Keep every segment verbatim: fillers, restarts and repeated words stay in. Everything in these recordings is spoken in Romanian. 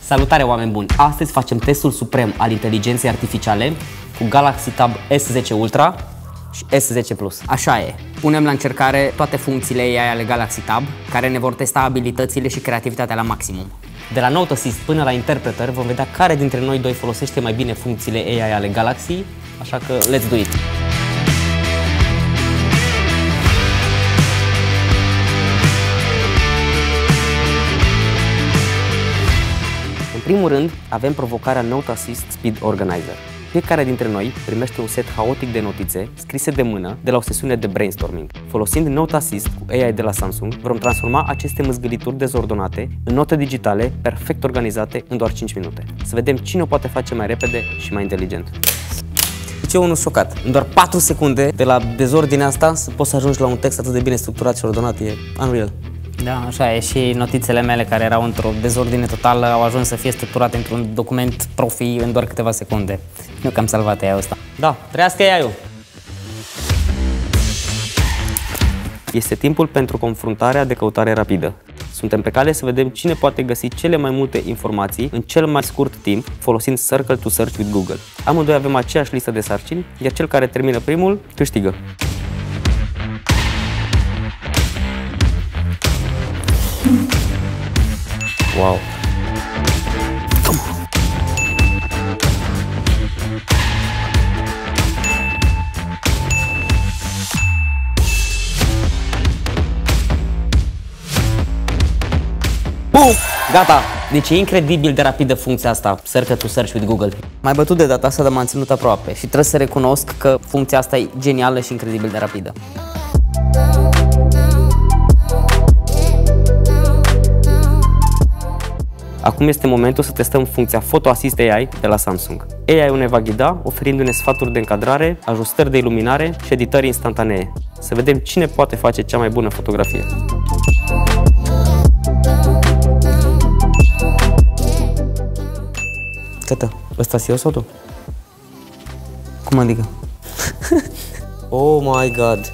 Salutare, oameni buni! Astăzi facem testul suprem al inteligenței artificiale cu Galaxy Tab S zece Ultra și S zece Plus. Așa e. Punem la încercare toate funcțiile A I ale Galaxy Tab, care ne vor testa abilitățile și creativitatea la maximum. De la Note Assist până la Interpreter vom vedea care dintre noi doi folosește mai bine funcțiile A I ale Galaxy, așa că let's do it! În primul rând, avem provocarea Note Assist Speed Organizer. Fiecare dintre noi primește un set haotic de notițe scrise de mână de la o sesiune de brainstorming. Folosind Note Assist cu A I de la Samsung, vom transforma aceste măzgălituri dezordonate în note digitale perfect organizate în doar cinci minute. Să vedem cine o poate face mai repede și mai inteligent. Deci eu unul șocat. În doar patru secunde de la dezordinea asta să poți să ajungi la un text atât de bine structurat și ordonat. E unreal. Da, așa e, și notițele mele care erau într-o dezordine totală au ajuns să fie structurate într-un document profi în doar câteva secunde. Nu că am salvat A I-ul ăsta. Da, trăiască A I-ul! Este timpul pentru confruntarea de căutare rapidă. Suntem pe cale să vedem cine poate găsi cele mai multe informații în cel mai scurt timp folosind Circle to Search with Google. Amândoi avem aceeași listă de sarcini, iar cel care termină primul câștigă. Wow! Bum! Gata! Deci e incredibil de rapidă funcția asta, Circle to Search with Google. M-ai bătut de data asta, dar m-am ținut aproape și trebuie să recunosc că funcția asta e genială și incredibil de rapidă. Acum este momentul să testăm funcția Photo Assist A I de la Samsung. A I-ul ne va ghida, oferindu-ne sfaturi de încadrare, ajustări de iluminare și editări instantanee. Să vedem cine poate face cea mai bună fotografie. Tata, ăsta-s eu sau tu? Cum adică? Oh my god!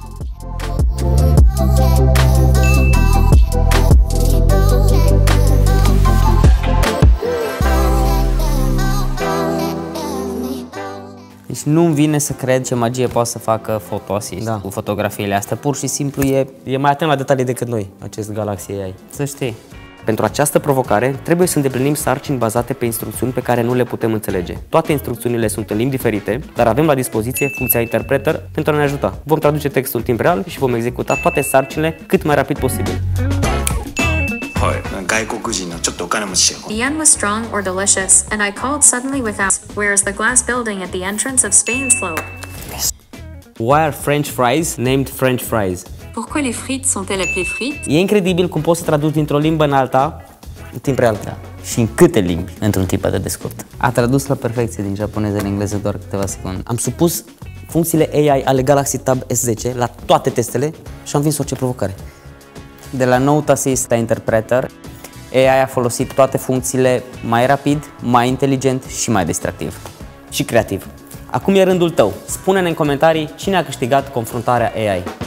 Deci nu-mi vine să cred ce magie poate să facă Photo Assist, da, cu fotografiile astea. Pur și simplu e, e mai atent la detalii decât noi, acest Galaxy A I. Să știi. Pentru această provocare, trebuie să îndeplinim sarcini bazate pe instrucțiuni pe care nu le putem înțelege. Toate instrucțiunile sunt în limbi diferite, dar avem la dispoziție funcția Interpreter pentru a ne ajuta. Vom traduce textul în timp real și vom executa toate sarcinile cât mai rapid posibil. The yen was strong or delicious, and I called suddenly without. Where's the glass building at the entrance of Spain Slope? Why are French fries named French fries? Pourquoi les frites sont-elles appelées frites? E incredibil cum poți să traduci dintr-o limbă în alta în timp real. Da. Și în câte limbi, într-un timp atât de scurt. A tradus la perfecție din japoneză în engleză doar câteva secunde. Am supus funcțiile A I ale Galaxy Tab S zece la toate testele și am vins orice provocare. De la Note Assist la Interpreter, A I a folosit toate funcțiile mai rapid, mai inteligent și mai distractiv. Și creativ. Acum e rândul tău. Spune-ne în comentarii cine a câștigat confruntarea A I.